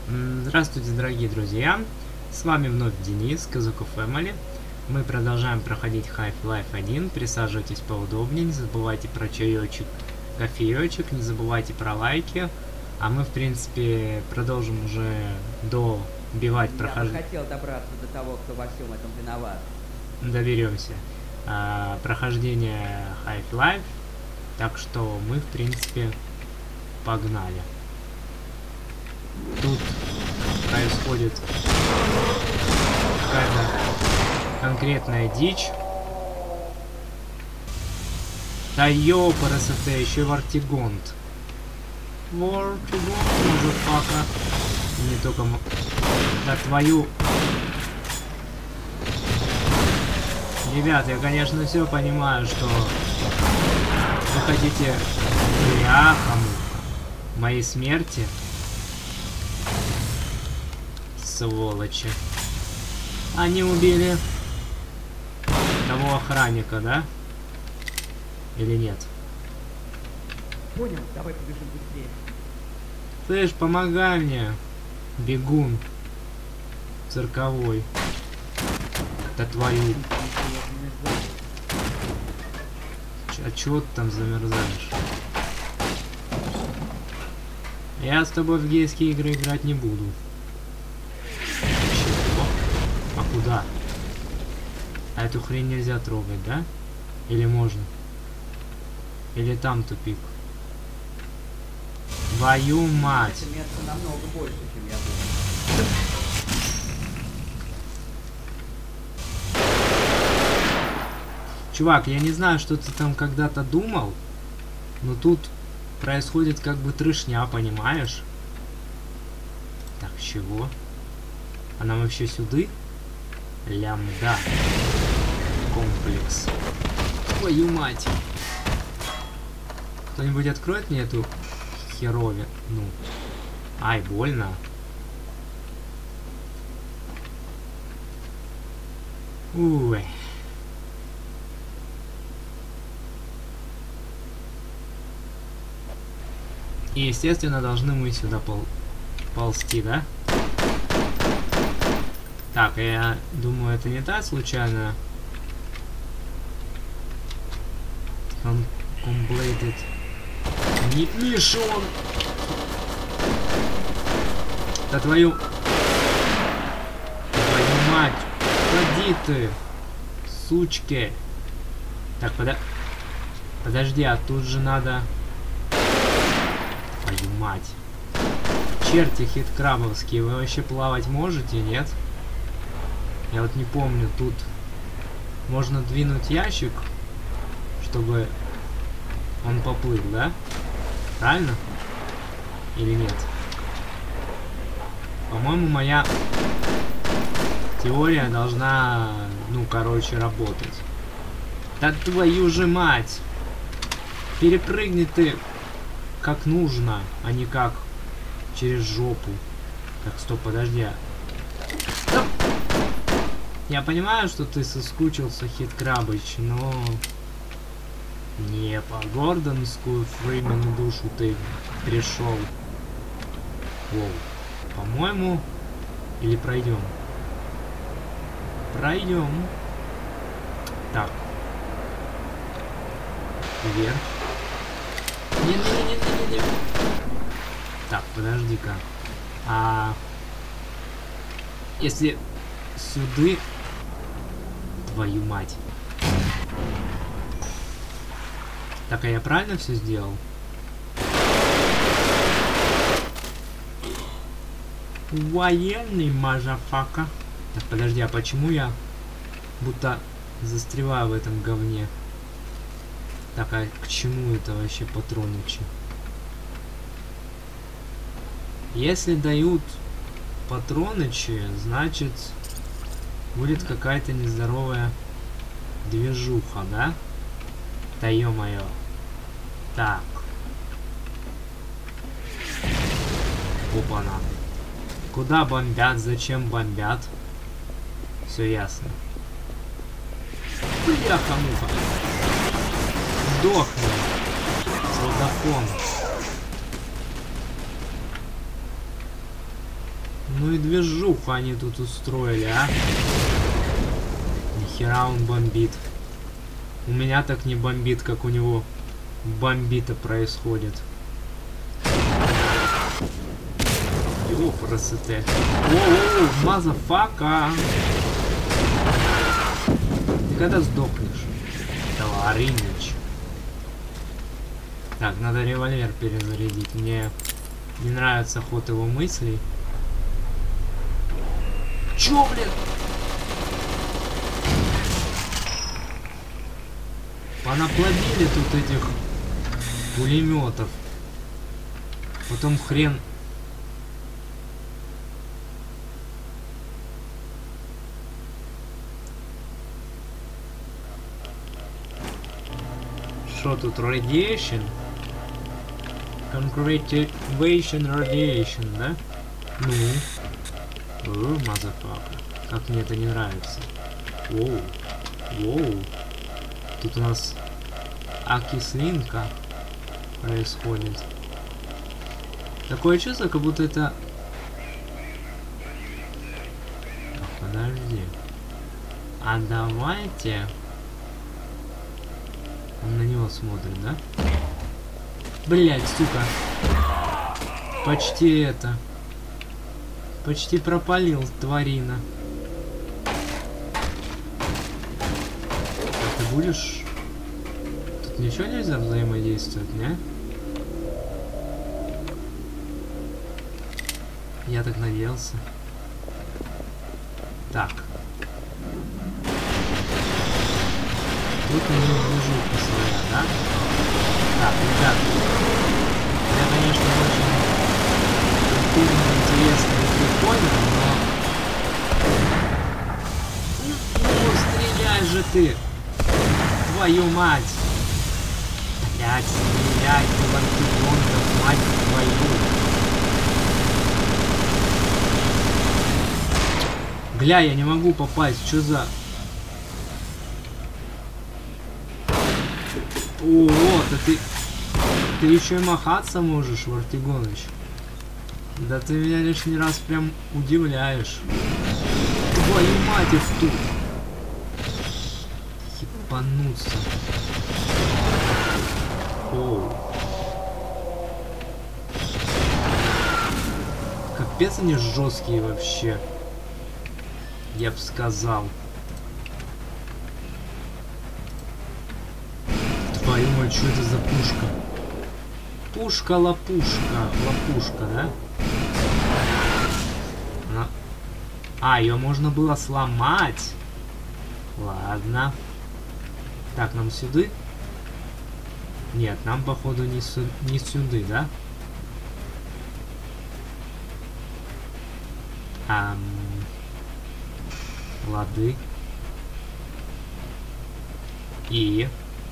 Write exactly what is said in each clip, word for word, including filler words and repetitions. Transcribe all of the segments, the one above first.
Здравствуйте, дорогие друзья! С вами вновь Денис, Казуко Family. Мы продолжаем проходить Half-Life один. Присаживайтесь поудобнее, не забывайте про чаечек, кофеечек, не забывайте про лайки. А мы, в принципе, продолжим уже добивать прохождение. Я бы хотел добраться до того, кто во всем этом виноват. Доберемся. А, прохождение Half-Life. Так что мы, в принципе, погнали. Тут происходит какая-то конкретная дичь. Да ёпарас, это еще Вартигонт. Вартигонт, мужик-пака. Не только... Да твою... Ребят, я, конечно, все понимаю, что вы хотите бляха-муха моей смерти. Сволочи. Они убили того охранника, да? Или нет? Понял, давай побежим быстрее. Слышь, помогай мне, бегун цирковой. Да твою. А чё ты там замерзаешь? Я с тобой в гейские игры играть не буду. А куда? А эту хрень нельзя трогать, да? Или можно? Или там тупик? Твою мать! Это место намного больше, чем я думал. Чувак, я не знаю, что ты там когда-то думал, но тут происходит как бы трешня, понимаешь? Так, чего? А нам вообще сюда? Лямда. Комплекс. Твою мать. Кто-нибудь откроет мне эту херовину? Ну. Ай, больно. Уй. И, естественно, должны мы сюда пол ползти, да? Так, я думаю, это не та случайно. Он completed. Не мишон. Да твою... Твою мать. Ходи ты. Сучки. Так, пода... Подожди, а тут же надо... Твою мать. Черти хиткрабовские, вы вообще плавать можете, нет? Я вот не помню, тут можно двинуть ящик, чтобы он поплыл, да? Правильно? Или нет? По-моему, моя теория должна, ну, короче, работать. Да твою же мать! Перепрыгни ты как нужно, а не как через жопу. Так, стоп, подожди. Стоп! Я понимаю, что ты соскучился, Хиткрабыч, но не по гордонскую Фримену душу ты пришел. Воу. По-моему, или пройдем? Пройдем. Так. Вверх. Не-не-не-не-не-не. Так, подожди-ка. А если сюда... Твою мать. Так, а я правильно все сделал? Военный мазафака. Так, подожди, а почему я будто застреваю в этом говне? Так, а к чему это вообще патронычи? Если дают патронычи, значит будет какая-то нездоровая движуха, да? Да ё-моё. Так. Опа-на. Куда бомбят? Зачем бомбят? Все ясно. Бляха-муха. Сдохни. Солдафон. Ну и движуху они тут устроили, а? Нихера он бомбит. У меня так не бомбит, как у него бомбита происходит. Ёпрасоте. Оу, мазафака. Ты когда сдохнешь? Товарищ. Так, надо револьвер перезарядить. Мне не нравится ход его мыслей. Чё, блин? Понаплодили тут этих пулеметов. Потом хрен. Что тут? Radiation? Congratulation radiation, да? Ну. О, мазафака. Как мне это не нравится. Воу. Воу. Тут у нас окислинка происходит. Такое чувство, как будто это... Так, подожди. А давайте... Он на него смотрит, да? Блять, сука. Почти это. Почти пропалил, тварина. А ты будешь... Тут ничего нельзя взаимодействовать, не? Я так надеялся. Так. Тут у него движуха своя, да? Так, ребят. Я, конечно, очень культурно, интересно и прикольно, но... Ну, стреляй же ты! Твою мать! Блять, стреляй ты в антигонках, мать твою! Гля, я не могу попасть, что за... О, вот, а ты... Ты еще и махаться можешь, Вартигоныч. Да ты меня лишний раз прям удивляешь. Твою мать, их тут. Ебануться. Оу. Капец они жесткие вообще. Я бы сказал. Твою мать, что это за пушка? Пушка-лопушка. Лопушка, да? Она... А, ее можно было сломать. Ладно. Так, нам сюда? Нет, нам, походу, не, су... не сюда, да? Ам... Лады. И...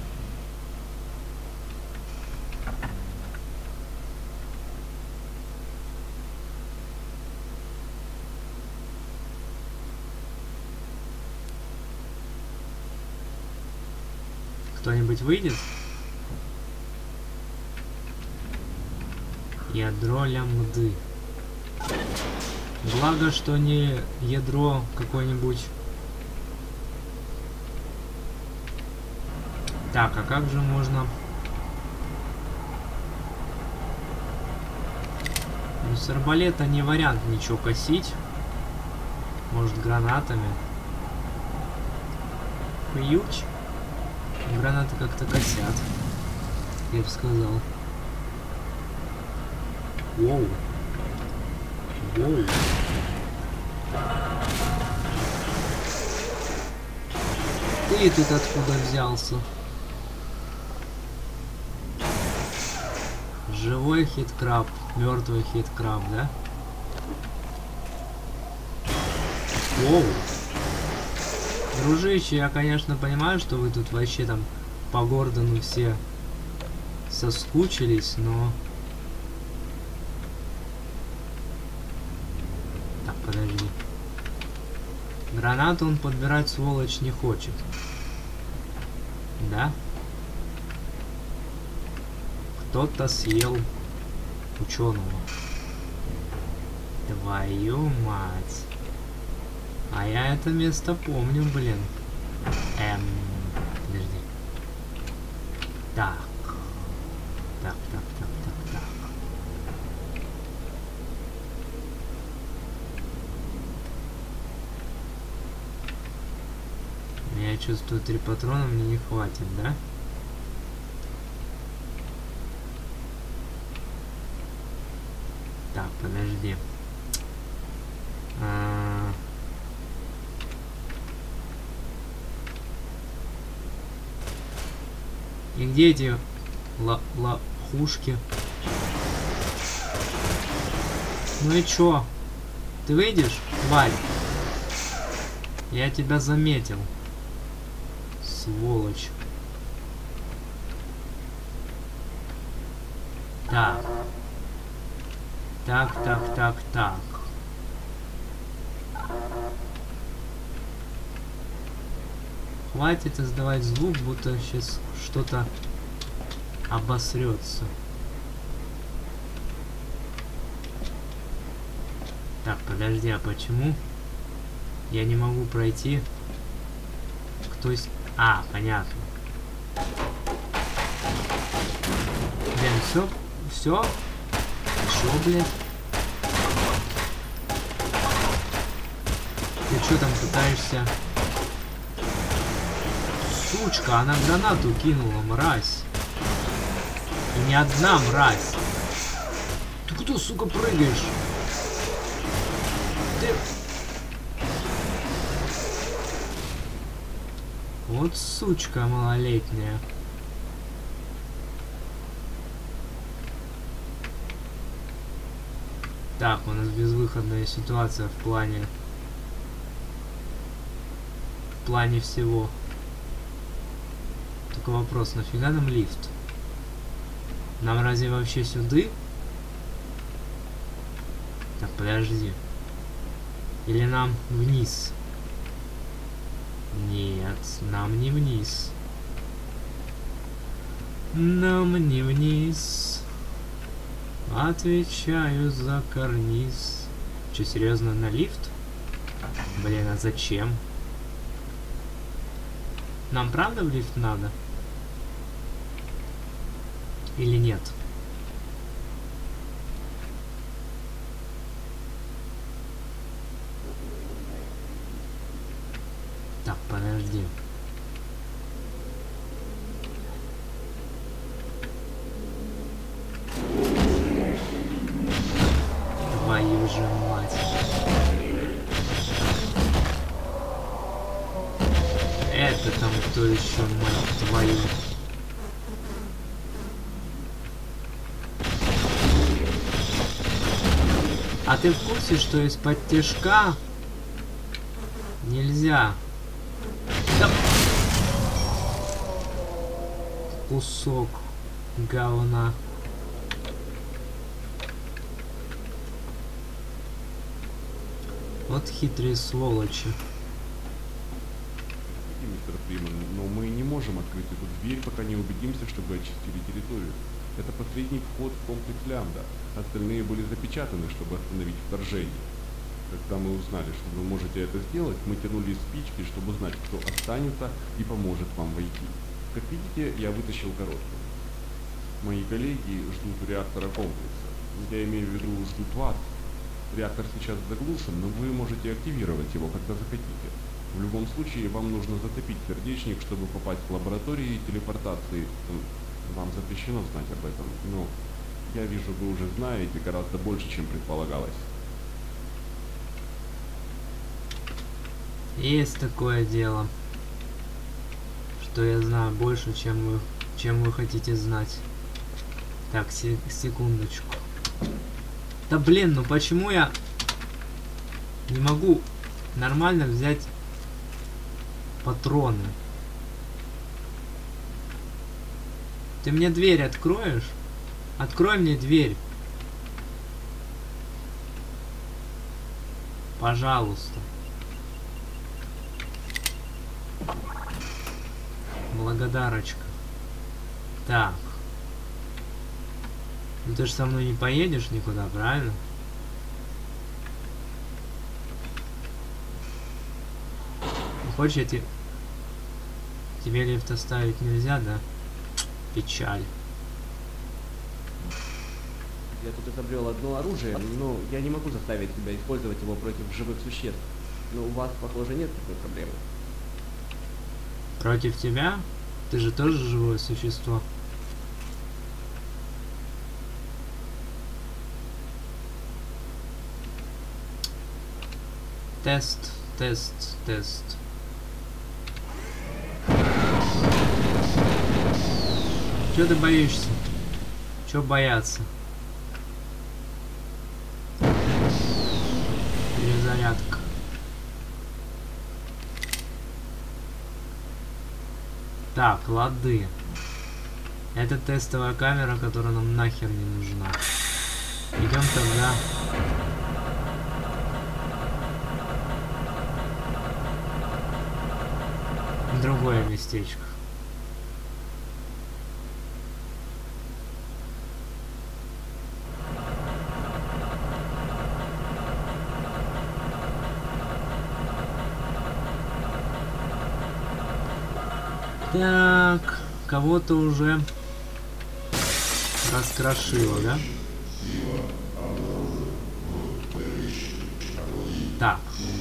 Кто-нибудь выйдет? Ядро лямбды. Благо, что не ядро какое-нибудь. Так, а как же можно... Ну, с арбалета не вариант ничего косить. Может, гранатами. Ключ. Гранаты как-то косят. Я бы сказал. Воу. Воу. Ты тут откуда взялся? Живой хит-краб, мертвый хит-краб, да? Воу. Дружище, я, конечно, понимаю, что вы тут вообще там по Гордону все соскучились, но... Так, подожди. Гранату он подбирать, сволочь, не хочет. Да? Кто-то съел ученого. Твою мать. А я это место помню, блин. Эм, подожди. Так. Так, так, так, так, так. Я чувствую, три патрона мне не хватит, да? Так, подожди. А... И где эти лохушки? Ну и чё? Ты выйдешь, тварь? Я тебя заметил. Сволочь. Так. Так, так, так, так. Хватит издавать звук, будто сейчас что-то обосрется. Так, подожди, а почему я не могу пройти? Кто из... А, понятно. Блин, все, все, еще, блядь. Ты что там пытаешься? Сучка, она гранату кинула, мразь. И не одна мразь. Ты куда, сука, прыгаешь? Ты... Вот сучка малолетняя. Так, у нас безвыходная ситуация в плане... В плане всего. Только вопрос, нафига нам лифт? Нам разве вообще сюда? Так, подожди. Или нам вниз? Нет, нам не вниз. Нам не вниз. Отвечаю за карниз. Че, серьезно, на лифт? Блин, а зачем? Нам правда в лифт надо? Или нет? Так, подожди. Твою же мать. Это там кто еще, мать твою? А ты в курсе, что из-под тяжка нельзя? Да. Кусок говна. Вот хитрые сволочи. Мистер Фриман, но мы не можем открыть эту дверь, пока не убедимся, что вы очистили территорию. Это последний вход в комплекс Лямбда. Остальные были запечатаны, чтобы остановить вторжение. Когда мы узнали, что вы можете это сделать, мы тянули спички, чтобы узнать, кто останется и поможет вам войти. Как видите, я вытащил коробку. Мои коллеги ждут у реактора комплекса. Я имею в виду, ждут вас. Реактор сейчас заглушен, но вы можете активировать его, когда захотите. В любом случае, вам нужно затопить сердечник, чтобы попасть в лаборатории телепортации. Вам запрещено знать об этом, но я вижу, вы уже знаете гораздо больше, чем предполагалось. Есть такое дело, что я знаю больше, чем вы, чем вы хотите знать. Так, се секундочку. Да блин, ну почему я не могу нормально взять патроны? Ты мне дверь откроешь? Открой мне дверь. Пожалуйста. Благодарочка. Так. Ну ты же со мной не поедешь никуда, правильно? Хочешь, я тебе... Тебе лифт оставить нельзя, да? Печаль. Я тут изобрел одно оружие, но я не могу заставить тебя использовать его против живых существ. Но у вас, похоже, нет такой проблемы. Против тебя? Ты же тоже живое существо. Тест, тест, тест. Чё ты боишься? Чё бояться? Перезарядка. Так, лады. Это тестовая камера, которая нам нахер не нужна. Идем тогда. В другое местечко. Так, кого-то уже раскрошило, да? Так.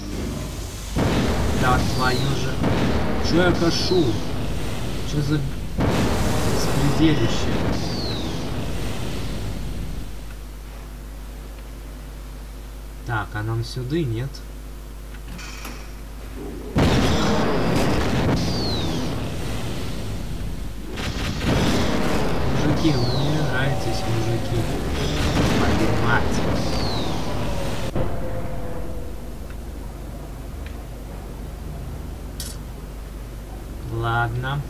Да, твою же. Чё я кашу? Чё за беспределище? Так, а нам сюда нет? Мужики, вы мне нравитесь, мужики. Твою мать. Ладно.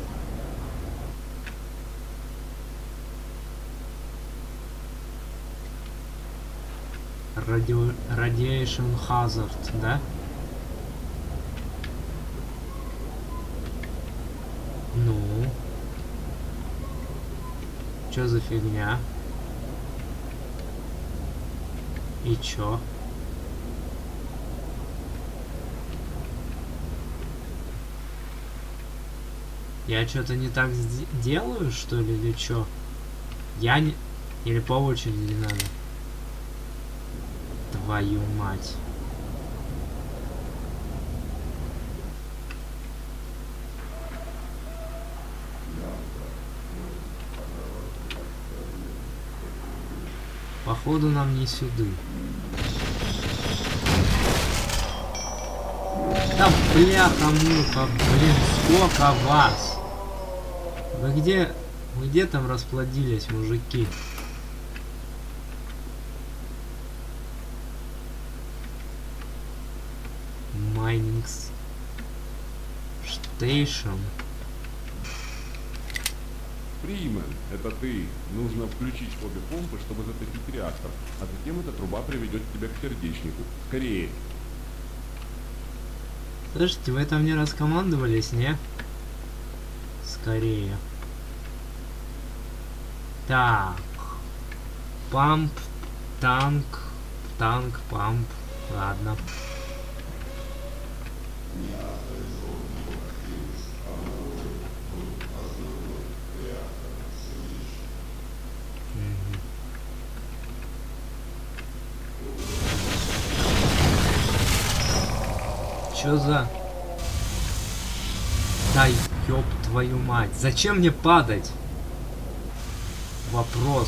Радио... Radiation Hazard, да? Ну? Чё за фигня? И чё? Я что-то не так делаю, что ли, или чё? Я не... Или по очереди надо? Твою мать. Походу нам не сюда. Да бляха-муха, блин, сколько вас? Вы где... Вы где там расплодились, мужики? Майнинг Station. Фримен, это ты. Нужно включить обе помпы, чтобы затопить реактор, а затем эта труба приведет тебя к сердечнику. Скорее! Слушайте, вы там не раскомандовались, не? Скорее. Так. Памп, танк, танк, памп. Ладно. Чё за... Да ёб твою мать. Зачем мне падать? Вопрос.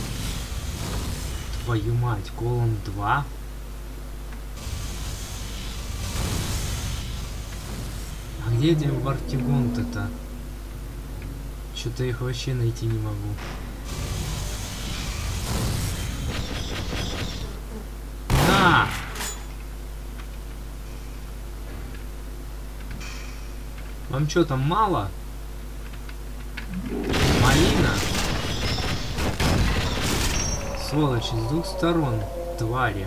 Твою мать. Колон два. А где эти вартигонты-то? Что-то их вообще найти не могу. На! Вам что там мало? Малина? Сволочи, с двух сторон, твари.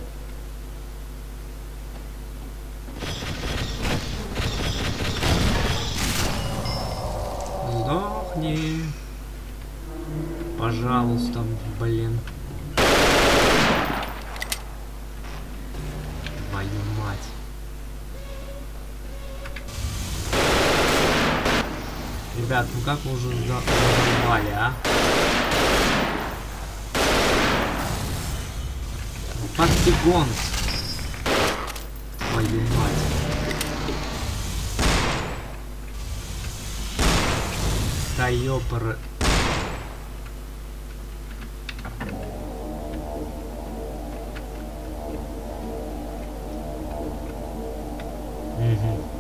Сдохни. Пожалуйста, блин. Твою мать. Ребят, ну как вы уже задолбали, а? Подтягон. Твою мать. Да ёпар. Угу.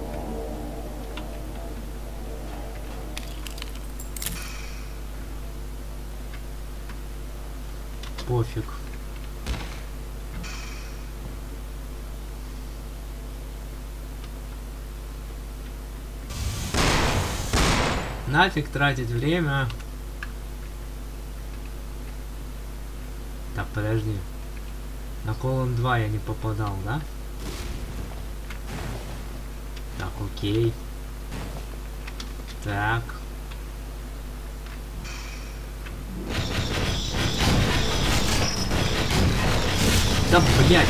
Пофиг. Нафиг тратить время. Так, подожди. На колон два я не попадал, да? Так, окей. Так. Да, блядь.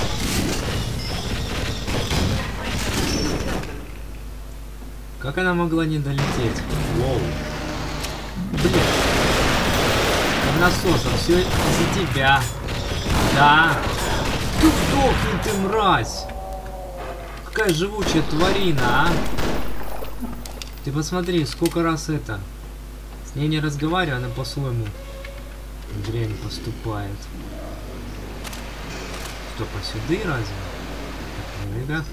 Как она могла не долететь? Воу. Блин. Насосом, все из-за тебя. Да. Ты сдохни, ты мразь. Какая живучая тварина, а? Ты посмотри, сколько раз это. С ней не разговариваю, она по-своему дрянь поступает. Что, посюды разве? Так, ну и да.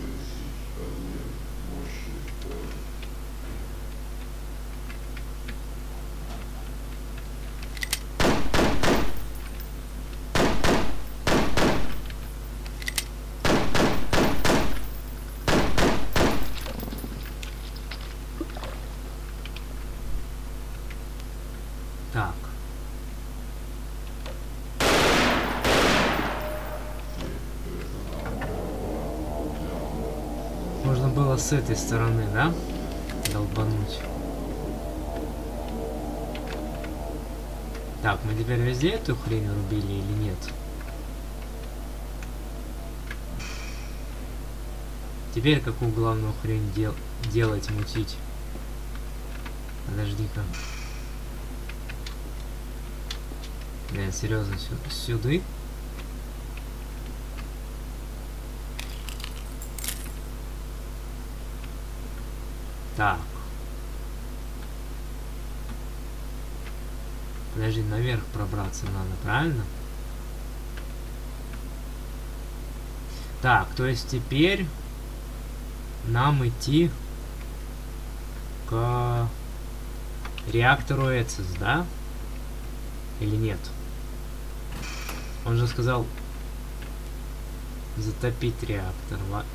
Так. Можно было с этой стороны, да? Долбануть. Так, мы теперь везде эту хрень рубили или нет? Теперь какую главную хрень дел делать, мутить? Подожди-ка. Блин, серьезно, сю сюда? Так. Подожди, наверх пробраться надо, правильно? Так, то есть теперь нам идти к реактору Эцис, да? Или нет? Он же сказал затопить реактор.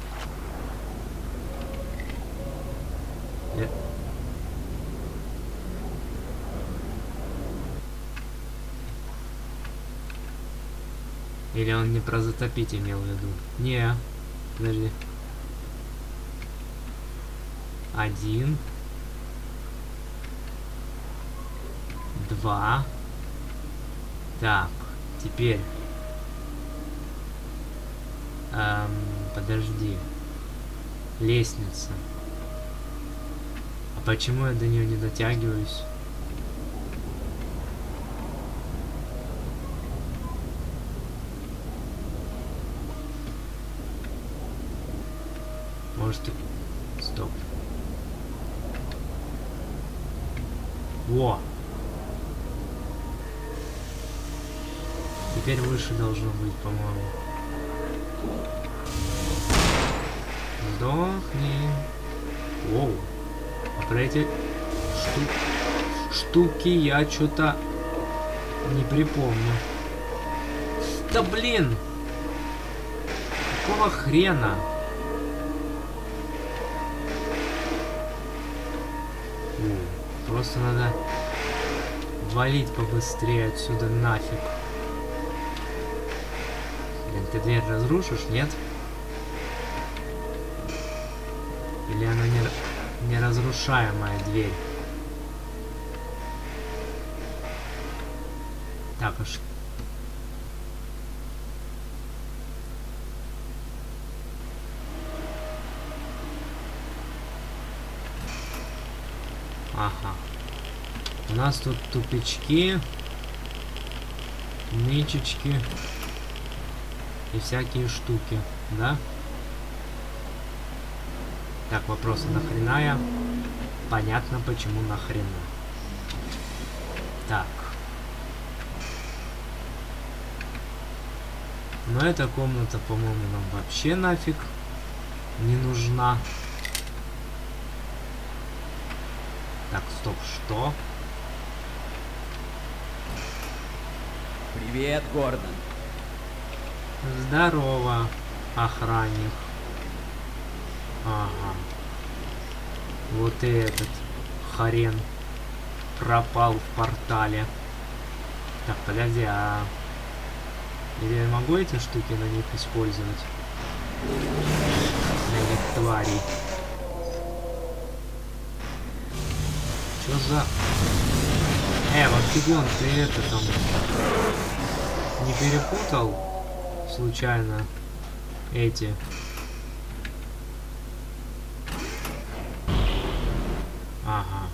Э... Или он не про затопить имел в виду? Не. Подожди. Один. Два. Так, теперь. Эм, подожди. Лестница. А почему я до нее не дотягиваюсь? Может... Стоп. Во! Теперь выше должно быть, по-моему. Сдохни. Воу. А про эти шту... штуки я что-то не припомню. Да блин! Какого хрена? О, просто надо валить побыстрее отсюда нафиг. Блин, ты дверь разрушишь, нет? Или она не, неразрушаемая дверь? Так уж. Ага. У нас тут тупички, нычечки и всякие штуки, да? Так, вопрос, нахрена я? Понятно, почему нахрена. Так. Но эта комната, по-моему, нам вообще нафиг не нужна. Так, стоп, что? Привет, Гордон. Здорово, охранник. Ага. Вот и этот хрен пропал в портале. Так, подожди, а... Или я могу эти штуки на них использовать? На этих тварей. Чё за... Э, Вантигон, ты это там... Не перепутал? Случайно эти... Ага.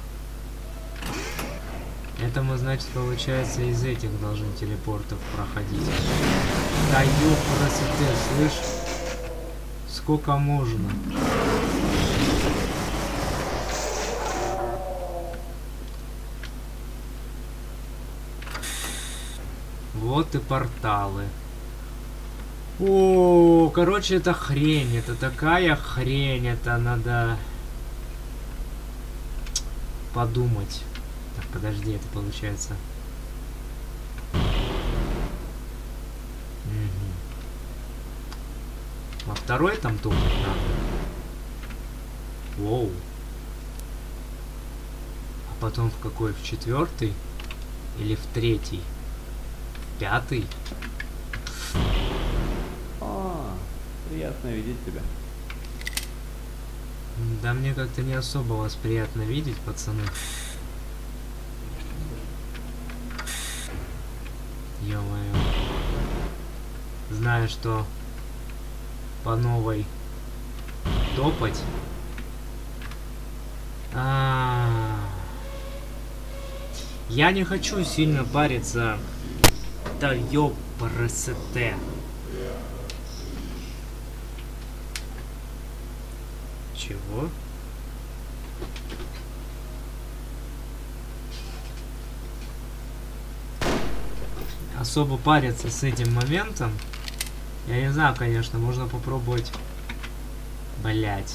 Это мы, значит, получается, из этих должны телепортов проходить. Да ёпрст, слышь? Сколько можно? Вот и порталы. О, короче, это хрень. Это такая хрень. Это надо подумать. Так, подожди, это получается. Угу. Во второй там тупить надо. Воу. А потом в какой? В четвертый? Или в третий? В пятый? О, приятно видеть тебя. Да мне как-то не особо вас приятно видеть, пацаны. Ё-моё. Знаю, что по новой топать. А-а-а. Я не хочу сильно париться. Да ёпрст. Чего? Особо париться с этим моментом. Я не знаю, конечно, можно попробовать. Блять.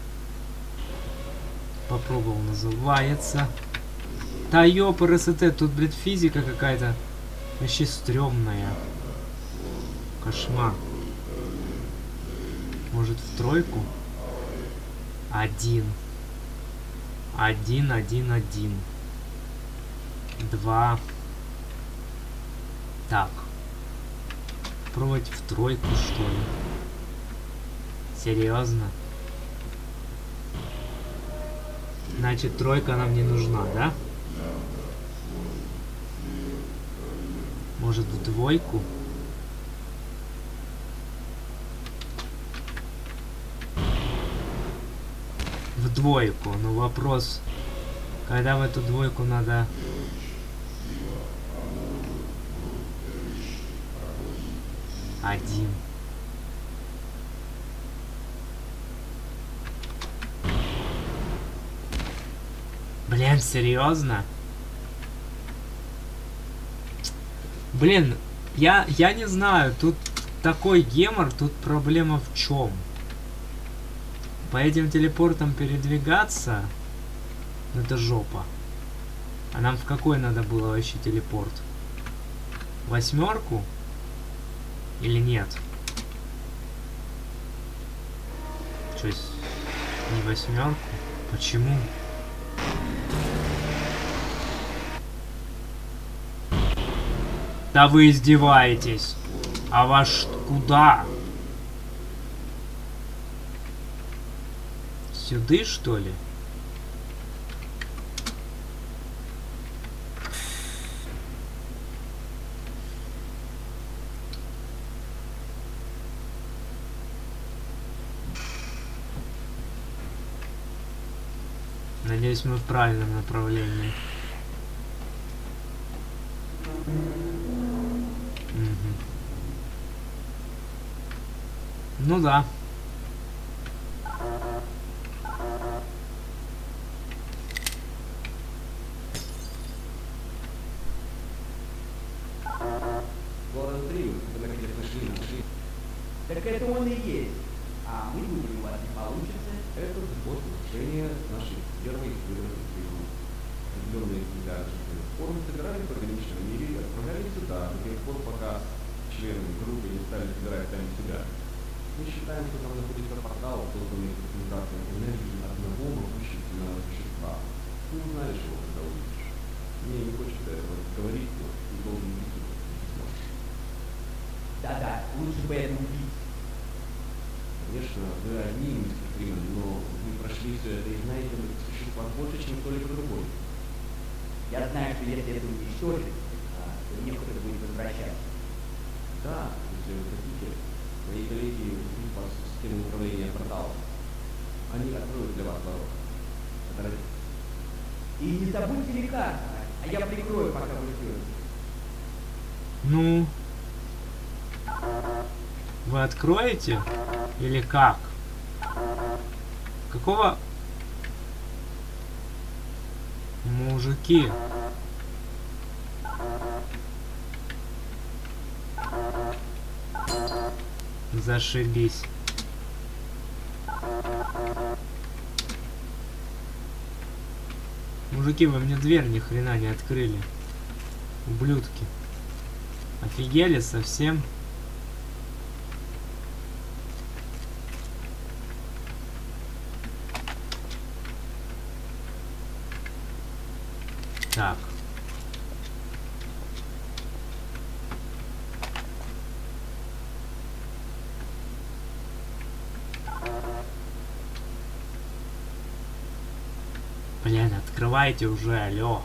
Попробовал, называется. Да ёпрст, тут, блядь, физика какая-то вообще стрёмная. Кошмар. Может, в тройку? Один. Один, один, один. Два. Так. Пробовать в тройку, что ли? Серьезно? Значит, тройка нам не нужна, да? Может, в двойку? В двойку. Но вопрос, когда в эту двойку надо... Один. Блин, серьезно? Блин, я, я не знаю, тут такой гемор, тут проблема в чем? По этим телепортам передвигаться, ну это жопа. А нам в какой надо было вообще телепорт? Восьмерку? Или нет? Что, не восьмерку? Почему? Да вы издеваетесь. А ваш куда? Сюда, что ли? Надеюсь, мы в правильном направлении. Ну да. Город Триус, вы наконец нашли, нашли. Так это он и есть. А мы думали, у вас не получится. Это способ улучшения нашей первой исследовательской группы. Определенные экземпляры формы собирали в органическом мире и отправляли сюда, до тех пор, пока члены группы не стали собирать сами себя. Мы считаем, что там находится портал, созданный концентрацией энергии одного могущественного существа. Ты узнаешь его, когда увидишь. Мне не хочется этого говорить, но ты должен видеть, если сможешь. Да-да, лучше бы это убить. Конечно, вы одни, мистер Фриман, но вы прошли все это и знаете об этих существах больше, чем кто-либо другой. Я знаю, что если это уничтожить, а, то некуда будет возвращаться. Да, если вы хотите, мои коллеги ведут вас в систему управления порталом. Они откроют для вас ворот. Поторопитесь. И не забудьте лекарства, а я прикрою, пока вы ждете. Ну... Вы откроете? Или как? Какого... Мужики. Зашибись. Мужики, вы мне дверь ни хрена не открыли. Ублюдки. Офигели совсем? Так. Блин, открывайте уже, алло.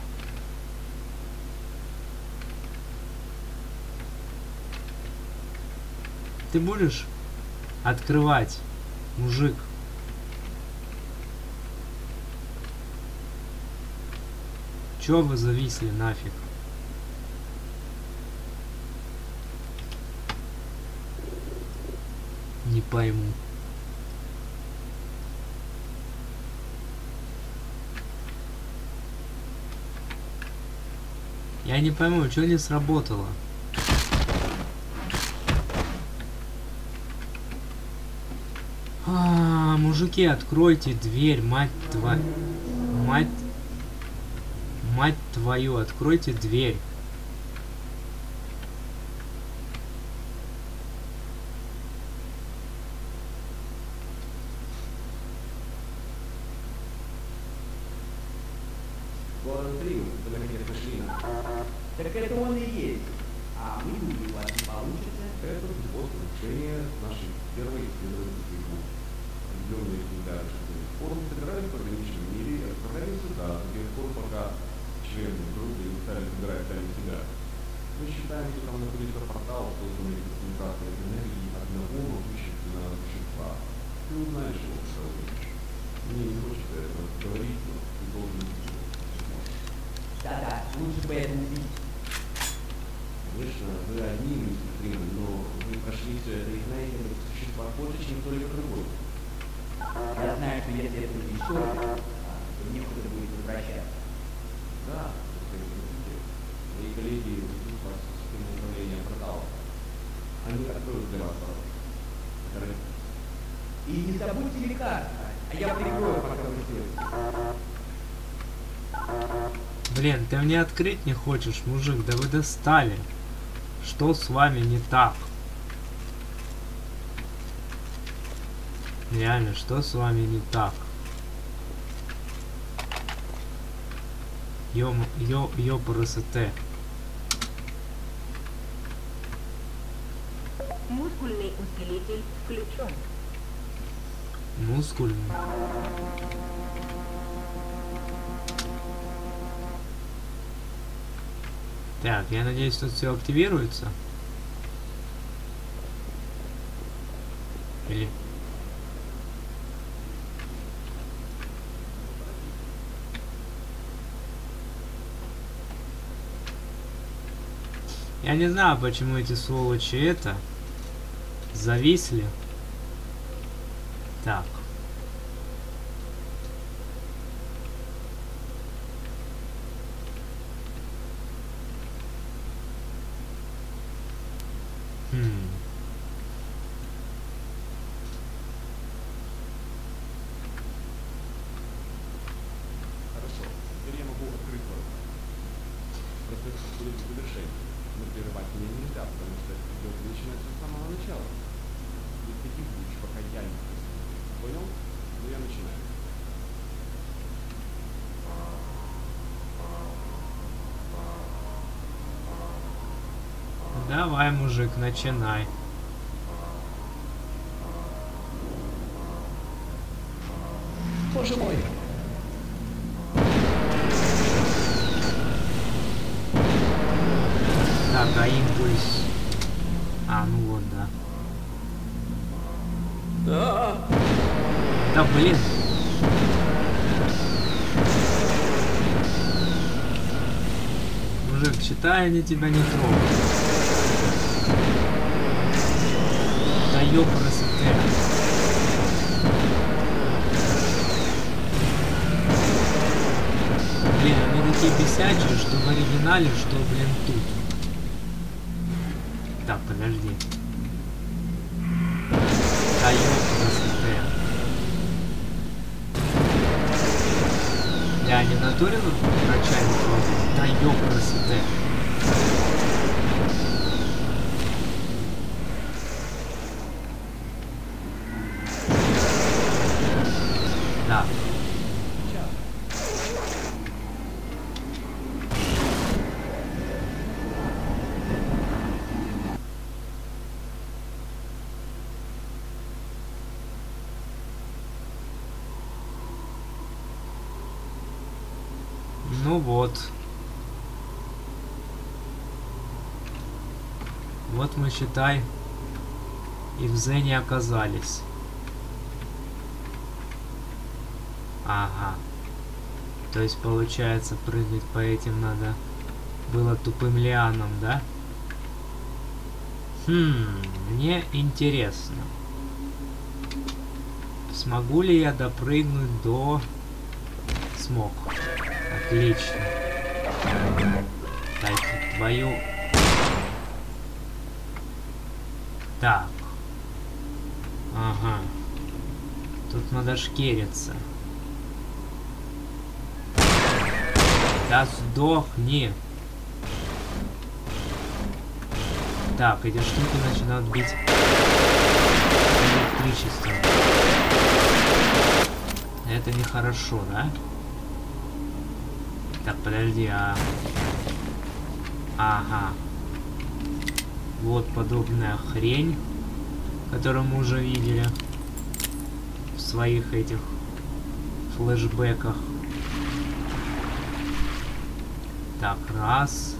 Ты будешь открывать, мужик? Чё вы зависли нафиг? Не пойму. Я не пойму, что не сработало. А, мужики, откройте дверь, мать твою. Мать... Мать твою, откройте дверь. Город Триус, вы наконец нашли. Так это он и есть. А мы думали, у вас не получится. Это способ улучшения нашей первой исследовательской группы. Определенные экземпляры формы собирали в органическом мире и отправляли сюда, до тех пор, пока члены группы не стали собирать сами себя. Мы считаем, что там находится портал, созданный концентрацией энергии одного могущественного существа. Ты узнаешь его, когда увидишь. Мне не хочется этого говорить, но ты должен видеть его, если сможешь. Да-да, лучше бы это убить. Конечно, вы одни, мистер Фриман, но вы прошли все это и знаете об этих существах больше, чем кто-либо другой. Я знаю, что если это уничтожить, а, то некуда будет возвращаться. Да, если вы хотите, мои коллеги ведут вас в систему управления порталом. Они откроют для вас ворот. Поторопитесь. И не забудьте лекарства, а я прикрою, пока вы ждете. Блин, ты мне открыть не хочешь, мужик, да вы достали. Что с вами не так? Реально, что с вами не так? Ё, ё, ё, ПРСТ. Мускульный усилитель включен. Мускульный. Так, я надеюсь, тут все активируется. Или... Я не знаю, почему эти сволочи это зависли. Так. Хм. Хорошо, теперь я могу открыть ворота. Процесс подходит к завершению. Но прерывать меня нельзя, потому что придется начинать все с самого начала. Если ты будешь, пока я не присутствую. Понял? Ну я начинаю. Давай, мужик, начинай. Боже мой! Так, а импульс... А, ну вот, да. А, Да блин. Мужик, считай, они тебя не трогают. Да ёпрст. Блин, они такие бесячие, что в оригинале, что, блин, тут. Так, подожди. Да ёпрст. Я не в натуре врача не трогаю. Да ёпрст. Да. Ну вот. Вот мы, считай, и в Зене оказались. Ага. То есть, получается, прыгать по этим надо было тупым лианам, да? Хм, мне интересно. Смогу ли я допрыгнуть до... Смог. Отлично. Дайте твою... Так. Ага. Тут надо шкериться. Да сдохни. Так, эти штуки начинают бить электричеством. Это нехорошо, да? Так, подожди, а... Ага. Вот подобная хрень, которую мы уже видели в своих этих флешбеках. Так, раз,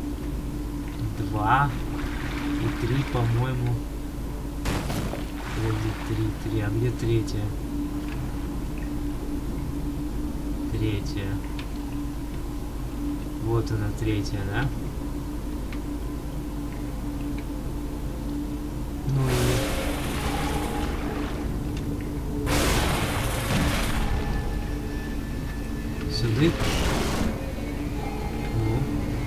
два и три, по-моему. Подожди, три, три, а где третья? Третья. Вот она, третья, да? Ну и... Сюда? Ну.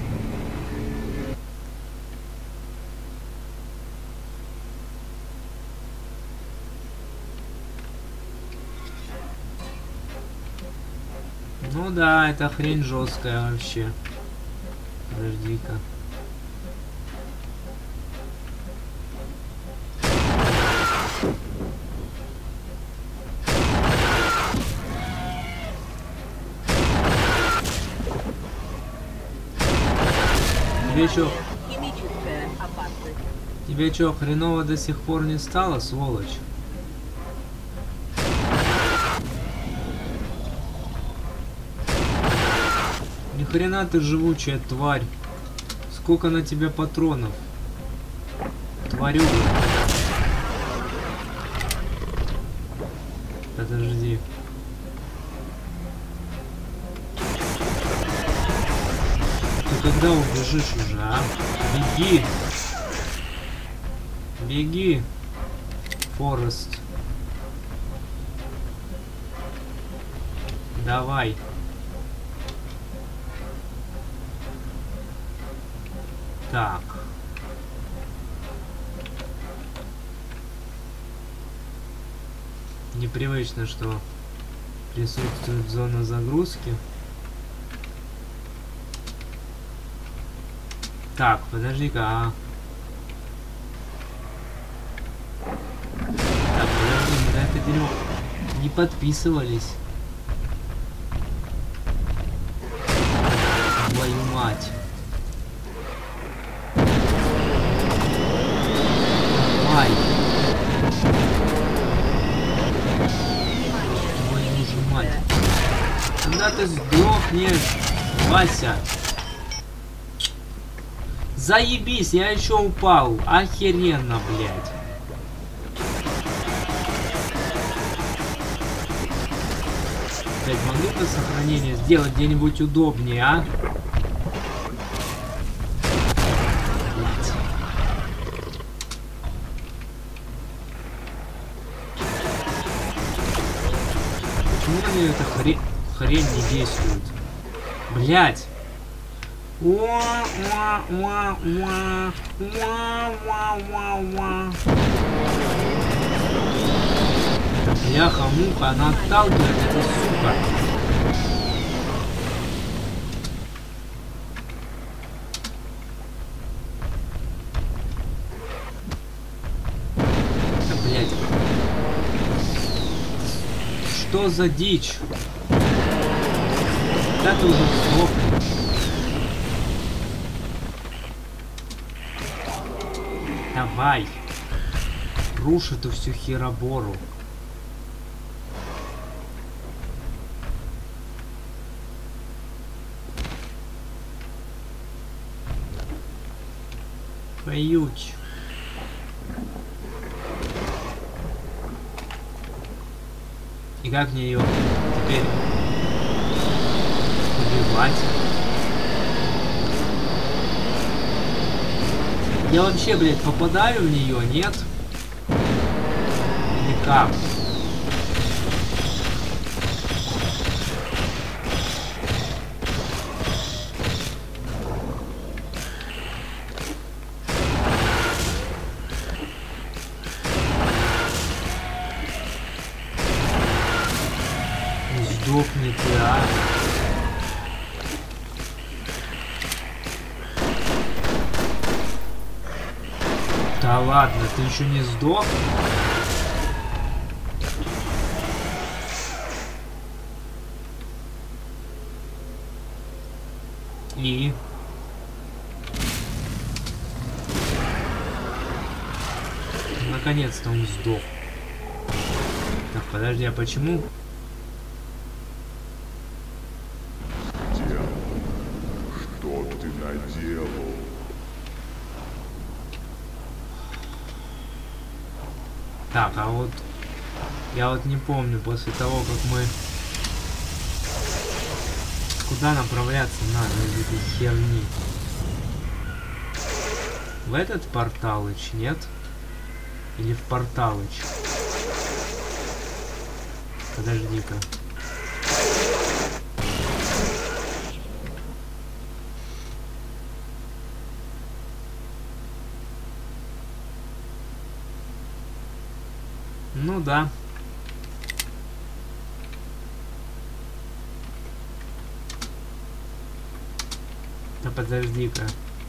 Ну да, это хрень жесткая вообще. Подожди-ка. Тебе чё? Химическая опасность. Тебе чё, хреново до сих пор не стало, сволочь? Ни хрена ты живучая тварь. Сколько на тебя патронов? Тварюга. Подожди. Ты когда убежишь уже, а? Беги! Беги! Форест. Давай. Так. Непривычно, что присутствует зона загрузки. Так, подожди-ка, а... Так, подожди, мы на это дерьмо не подписывались. Твою мать. Ай. Твою же мать. Когда ты сдохнешь, Вася? Заебись, я еще упал. Охеренно, блядь. Блядь, могли бы сохранение сделать где-нибудь удобнее, а? Блядь. Почему они эта хрень, хрень не действует? Блядь. Бляха-муха, она отталкивает, это сука. Да, блядь. Что за дичь? Да ты уже сдохнешь. Давай. Рушь эту всю херобору. Поють. И как мне ее теперь убивать? Я вообще, блядь, попадаю в нее, нет? Или как? Сдохни ты, а? Да ладно, ты еще не сдох? И? Наконец-то он сдох. Так, подожди, а почему? Что ты наделал? Так, а вот я вот не помню после того, как мы куда направляться надо из этой херни. В этот порталыч, нет? Или в порталыч? Подожди-ка. Ну да. Да подожди-ка.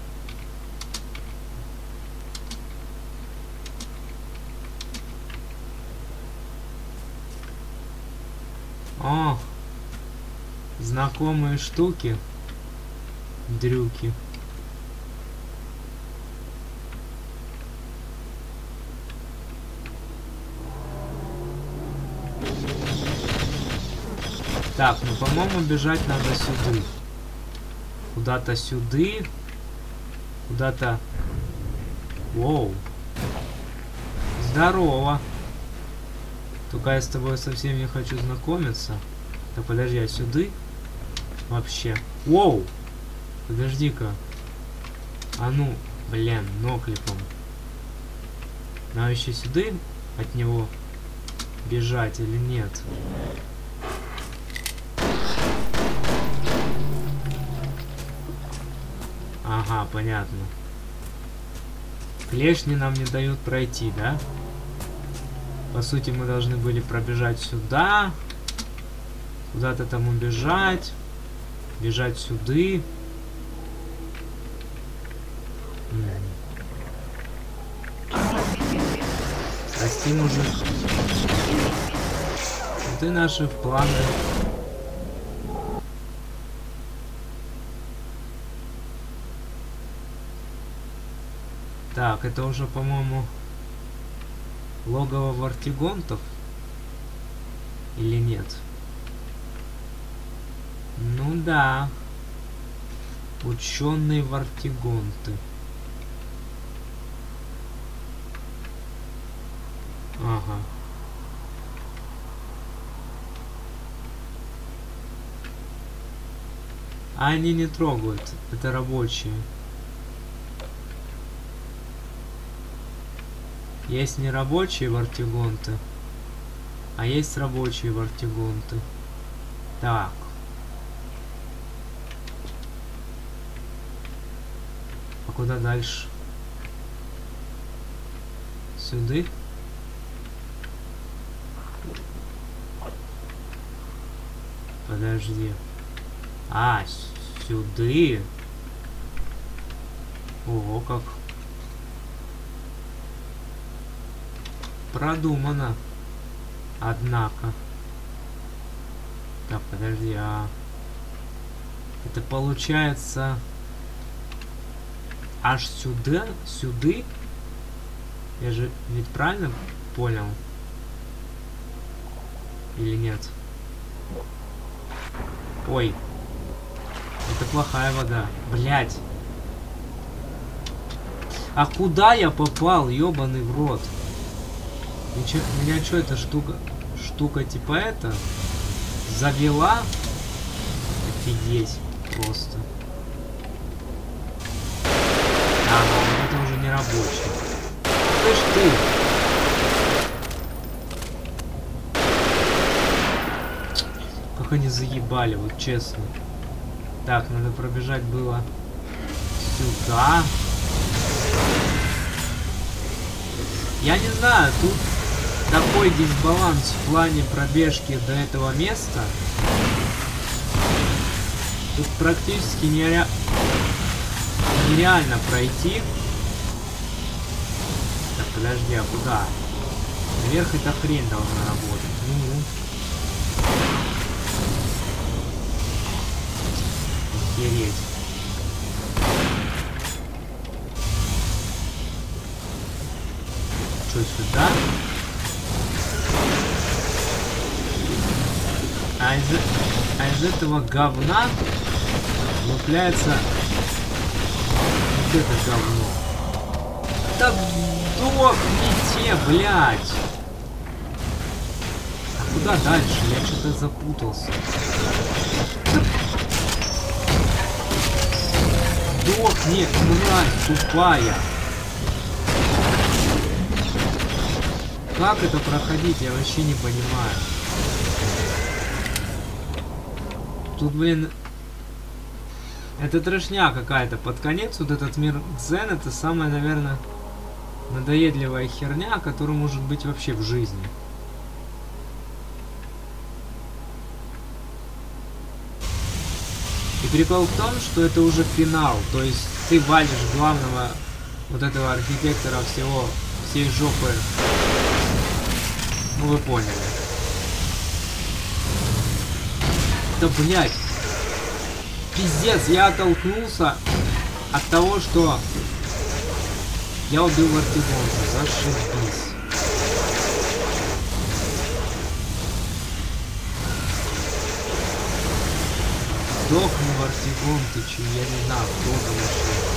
О, знакомые штуки, дрюки. Так, ну, по-моему, бежать надо сюда. Куда-то сюда. Куда-то... Воу. Здорово. Только я с тобой совсем не хочу знакомиться. Да подожди, а сюда? Вообще. Воу. Подожди-ка. А ну, блин, ноклипом. Нам еще сюда от него бежать или нет? Ага, понятно. Клешни нам не дают пройти, да? По сути, мы должны были пробежать сюда. Куда-то там убежать. Бежать сюда. Прости, мужик. Вот и наши планы. Так, это уже, по-моему, логово вартигонтов? Или нет? Ну да. Ученые вартигонты. Ага. А они не трогают. Это рабочие. Есть нерабочие вартигонты, а есть рабочие вартигонты. Так. А куда дальше? Сюда? Подожди. А, сюда? Ого, как продумано. Однако. Так, подожди, а... Это получается... Аж сюда? Сюда? Я же ведь правильно понял? Или нет? Ой. Это плохая вода. Блять. А куда я попал, ёбаный в рот? Ничего, меня что, эта штука, штука типа это завела? Офигеть, просто. Ага, вот это уже не рабочий. Слышь ты! Как они заебали, вот честно. Так, надо пробежать было сюда. Я не знаю, тут такой дисбаланс в плане пробежки до этого места. Тут практически нере... нереально пройти. Так, подожди, а куда? Наверх эта хрень должна работать. Ну. Охереть. Что, сюда? А из, а из этого говна лупляется вот это говно. Да сдохните, блядь! А куда дальше? Я что-то запутался. Сдохни, мразь тупая! Как это проходить, я вообще не понимаю. Тут, блин, это трешня какая-то. Под конец вот этот мир Дзен, это самая, наверное, надоедливая херня, которая может быть вообще в жизни. И прикол в том, что это уже финал. То есть ты валишь главного вот этого архитектора всего, всей жопы. Ну вы поняли. Да блять. Пиздец, я оттолкнулся от того, что я убил вартигонта. Зашибись. Сдохни, вартигон, ты че, я не знаю, кто там еще.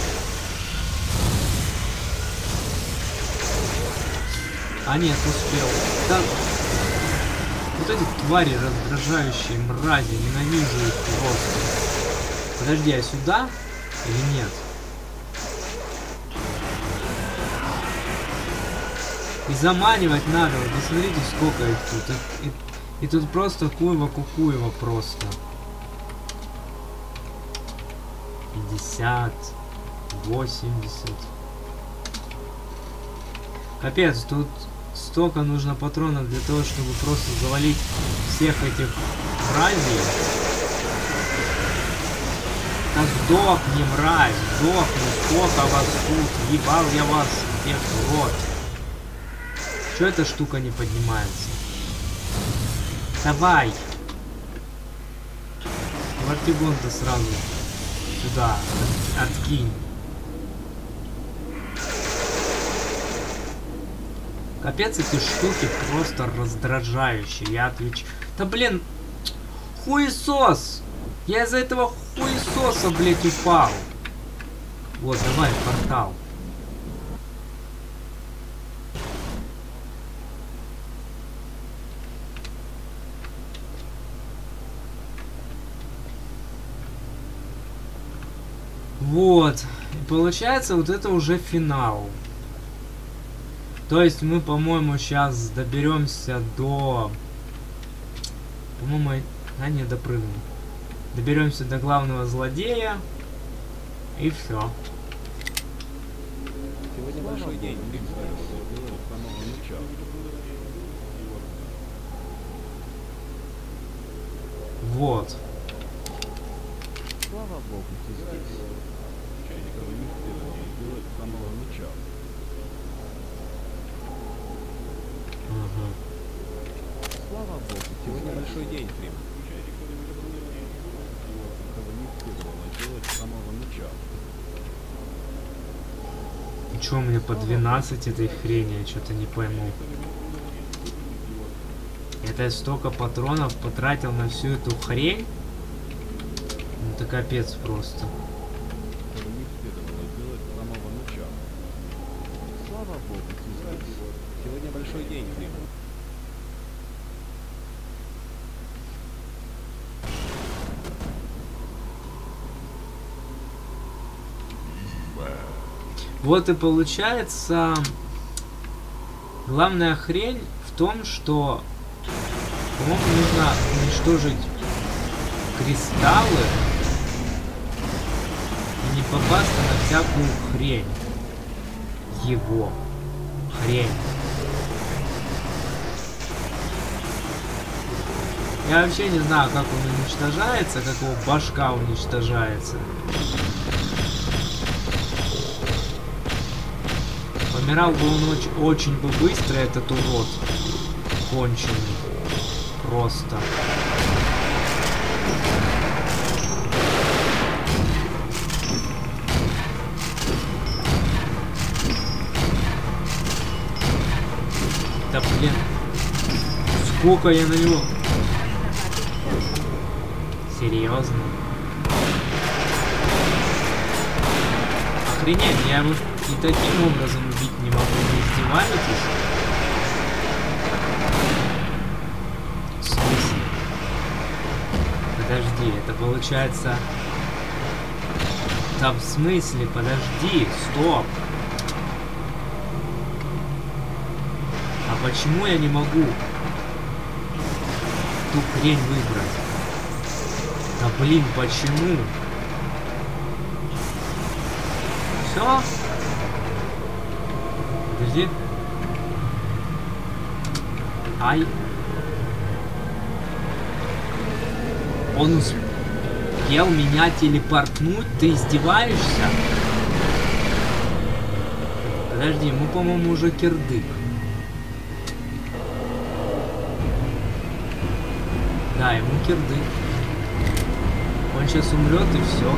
А нет, успел. Да... Вот эти твари раздражающие, мрази, ненавижу их просто. Подожди, а сюда или нет? И заманивать надо, вот посмотрите, сколько их тут. И, и, и тут просто куево-кукуево просто. пятьдесят. восемьдесят. Капец, тут столько нужно патронов для того, чтобы просто завалить всех этих мразей. Да сдохни, мразь, сдохни, сколько вас тут, ебал я вас, всех в рот. Чё эта штука не поднимается? Давай! Вартигон-то сразу сюда откинь. Капец, эти штуки просто раздражающие. Я отвечу. Да блин, хуесос! Я из-за этого хуесоса, блять, упал. Вот, давай, портал. Вот. И получается, вот это уже финал. То есть мы, по-моему, сейчас доберемся до... По-моему, а не допрыгнем. Доберемся до главного злодея. И все. Сегодня большой день. Вот. Слава Богу, ты здесь. Этого не следовало сделать с самого начала. Ага. Слава Богу, сегодня большой день, Фрим. Этого не следовало делать с самого начала. И чё у меня по двенадцать этой хрени? Я что-то не пойму. Это я столько патронов потратил на всю эту хрень? Ну это капец просто. Этого не следовало делать с самого начала. Слава Богу, ты здесь. Сегодня большой день, Фрим. Вот и получается, главная хрень в том, что, по-моему, нужно уничтожить кристаллы и не попасться на всякую хрень. Его. Хрень. Я вообще не знаю, как он уничтожается, как его башка уничтожается. Помирал бы он очень, очень бы быстро, этот урод. Конченый. Просто. Да блин. Сколько я на него... Серьезно? Охренеть, я его и таким образом убить не могу. Вы издеваетесь? В смысле? Подожди, это получается... Да в смысле? Подожди, стоп. А почему я не могу ту хрень выбрать? Да блин, почему? Все? Подожди. Ай. Он успел меня телепортнуть? Ты издеваешься? Подожди, ему, по-моему, уже кирдык. Да, ему кирдык. Он сейчас умрет и все.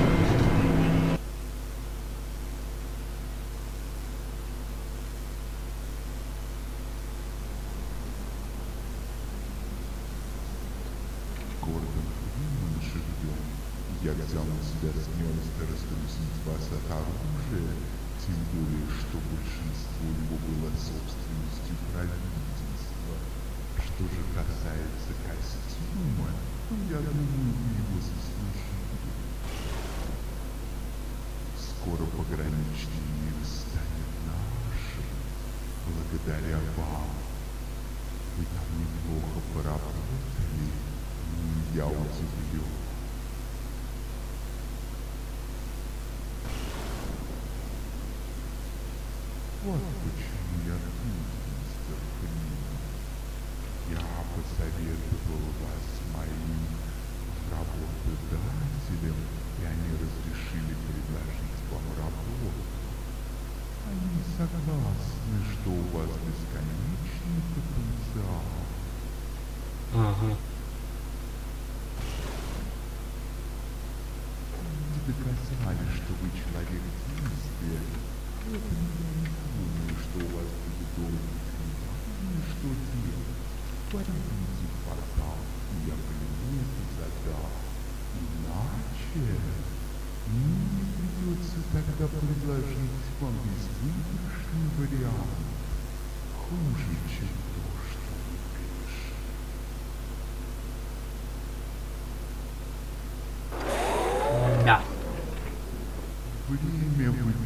Я взял на себя смелость разгрузить вас от оружия, тем более, что большинство его было собственностью правительства. Что же касается костюма, я думаю, вы его заслужили. Скоро пограничный мир станет нашим, благодаря вам. Вы там неплохо поработали, я удивлен. Вот почему я тут, мистер Фриман. Я посоветовал вас моим работодателям, и они разрешили предложить вам работу. Они согласны, что у вас бесконечный потенциал. Ага. Вы доказали, что вы человек действия. Поэтому я не думаю, что у вас будет долгий путь. Ну что делать? Пойдите в портал, и я приму эту задачу. Иначе мне придется тогда предложить вам безвыигрышный вариант. Хуже, чем то, что вы пишете. Да. Время выбирать.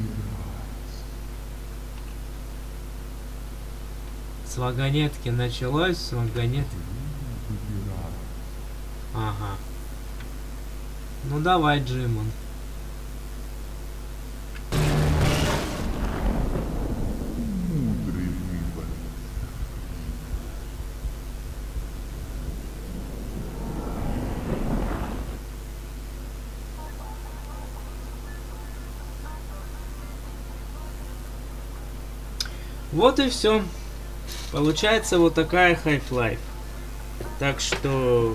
С вагонетки началось, с вагонетки. Время выбирать. Ага. Ну давай, Джимон. Мудрый выбор. Вот и все. Получается вот такая Half-Life. Так что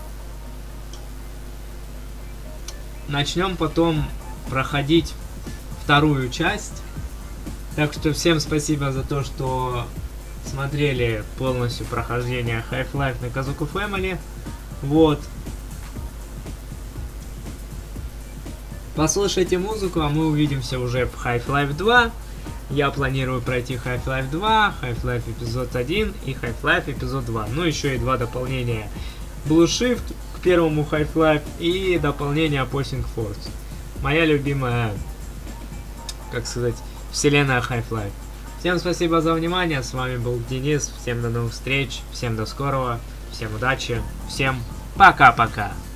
начнем потом проходить вторую часть. Так что всем спасибо за то, что смотрели полностью прохождение Half-Life на Kazoku Family. Вот. Послушайте музыку, а мы увидимся уже в Half-Life два. Я планирую пройти Half-Life два, Half-Life эпизод один и Half-Life эпизод два. Ну, еще и два дополнения. Blue Shift к первому Half-Life и дополнение Opposing Force. Моя любимая, как сказать, вселенная Half-Life. Всем спасибо за внимание, с вами был Денис, всем до новых встреч, всем до скорого, всем удачи, всем пока-пока.